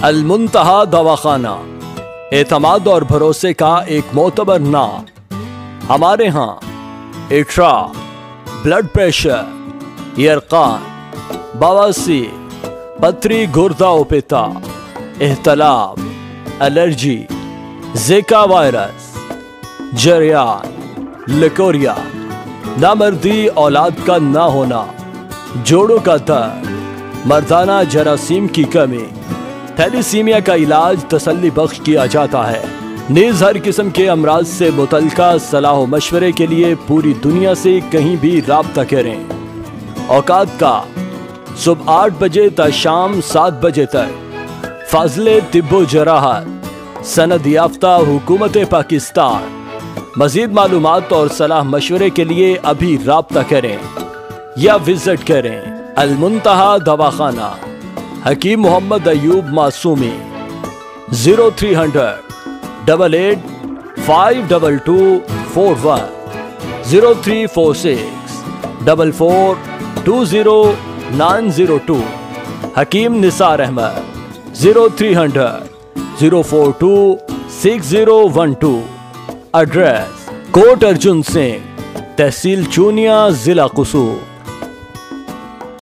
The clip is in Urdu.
المنتہا دواخانہ، اعتماد اور بھروسے کا ایک معتبر نام۔ ہمارے ہاں اٹرا، بلڈ پریشر، یرقان، بواسیر، پتھری گردہ و پتا، احتلاب، الرجی، زیکا وائرس، جریان، لیکوریا، نامردی، اولاد کا نہ ہونا، جوڑوں کا درد، مردانہ جراثیم کی کمی، تھیلیسیمیا کا علاج تسلی بخش کیا جاتا ہے۔ نیز ہر قسم کے امراض سے متعلقہ صلاح و مشورے کے لیے پوری دنیا سے کہیں بھی رابطہ کریں۔ اوقات کا صبح 8 بجے تا شام 7 بجے تک۔ فاضل طب و جراحت، سند یافتہ حکومت پاکستان۔ مزید معلومات اور صلاح مشورے کے لیے ابھی رابطہ کریں یا وزٹ کریں المنتہا دواخانہ، حکیم محمد ایوب معصومی، 0300 88 52241 0346 44 20902۔ حکیم نثار احمد، 0300 042 6012۔ ایڈریس کوٹ ارجن سنگھ، تحصیل چونیا، ضلع قصور۔